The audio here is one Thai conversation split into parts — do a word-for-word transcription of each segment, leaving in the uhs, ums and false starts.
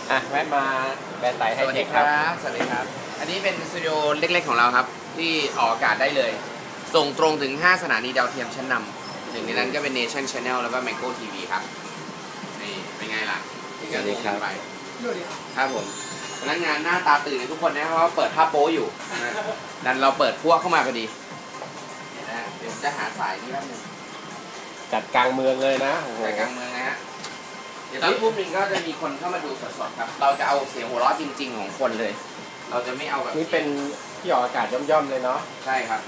อ่ะแวะมาแบรนด์ไต่สให้วัสเด็ดีกคครัรับบสวัสดีครับ อันนี้เป็นสตูดิโอเล็กๆของเราครับที่ออกอากาศได้เลย ส่งตรงถึงห้าสถานีดาวเทียมชั้นนำหนึ่งในนั้นก็เป็น Nation Channel แล้วก็ Mango ที วี ครับนี่เป็นไงล่ะที่จะลงไปครับผมพนักงานหน้าตาตื่นกันทุกคนนะเพราะว่าเปิดภาพโป๊อยู่นะดันเราเปิดพวกเข้ามาพอดีเดี๋ยวนะเดี๋ยวจะหาสายนี้แป๊บนึงจัดกลางเมืองเลยนะโอ้โหสายกลางเมืองนะฮะเดี๋ยวตอนทุ่มหนึ่งก็จะมีคนเข้ามาดูสดๆครับเราจะเอาเสียงหัวเราะจริงๆของคนเลย เราจะไม่เอาแบบนี่เป็นที่ออกอากาศย่อมๆเลยเนาะใช่ครับ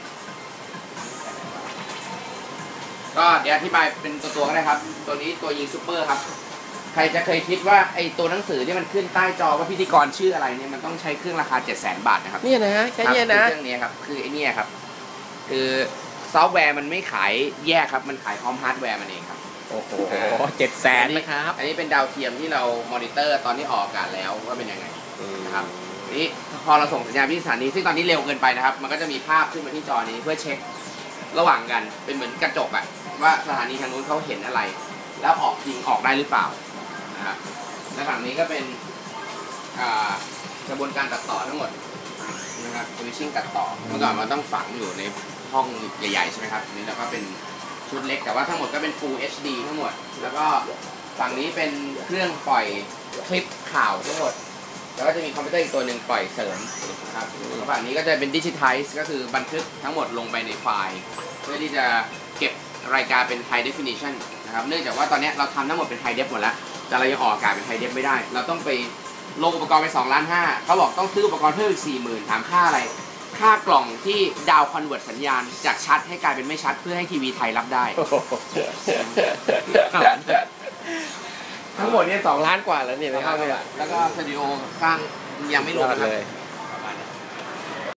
ก็เดี๋ยวอธิบายเป็นตัวตัวๆก็ได้ครับตัวนี้ตัวยิงซูเปอร์ครับใครจะเคยคิดว่าไอตัวหนังสือที่มันขึ้นใต้จอว่าพิธีกรชื่ออะไรเนี่ยมันต้องใช้เครื่องราคา เจ็ดแสน บาทนะครับนี่นะฮะแค่นี้นะรับคือเครื่องนี้ครับคือไอเนี่ยครับคือซอฟต์แวร์มันไม่ขายแยกครับมันขายพร้อมฮาร์ดแวร์มันเองครับโอ้โหเจ็ดแสนนะครับอันนี้เป็นดาวเทียมที่เรามอนิเตอร์ตอนที่ออกอากาศแล้วว่าเป็นยังไงนะครับนี่พอเราส่งสัญญาณไปที่สถานีซึ่งตอนนี้เร็วเกินไปนะครับมันก็จะมีภาพขึ้นมาที่จอนี้เพื่อเช็คระหว่างกันเป็นเหมือนกระจกอะว่าสถานีทางนู้นเขาเห็นอะไร แล้วออกจริงออกได้หรือเปล่านะครับและฝั่งนี้ก็เป็นกระบวนการตัดต่อทั้งหมดนะครับฟิชชิ่งตัดต่อเมื่อก่อนมันต้องฝังอยู่ในห้องใหญ่ๆใช่ไหมครับอันนี้เราก็เป็นชุดเล็กแต่ว่าทั้งหมดก็เป็น Full เอช ดี ทั้งหมดแล้วก็ฝั่งนี้เป็นเครื่องปล่อยคลิปข่าวทั้งหมดแล้วก็จะมีคอมพิวเตอร์อีกตัวหนึ่งปล่อยเสริมนะครับฝั่งนี้ก็จะเป็นดิจิทัลก็คือบันทึกทั้งหมดลงไปในไฟล์เพื่อที่จะเก็บรายการเป็น High Definition นะครับเนื่องจากว่าตอนนี้เราทำทั้งหมดเป็น High Def หมดแล้วแต่เรายังออกอากาศเป็น High Def ไม่ได้เราต้องไปลงอุปกรณ์ไปสองล้านห้าเขาบอกต้องซื้ออุปกรณ์เพิ่มอีก สี่หมื่น ถามค่าอะไรค่ากล่องที่ดาวคอนเวิร์ตสัญญาณจากชัดให้กลายเป็นไม่ชัดเพื่อให้ทีวีไทยรับได้ทั้งหมดเนี่ยสองล้านกว่าแล้วเนี่ยนะครับแล้วก็สตูดิโอสร้างยังไม่ลงนะครับเลย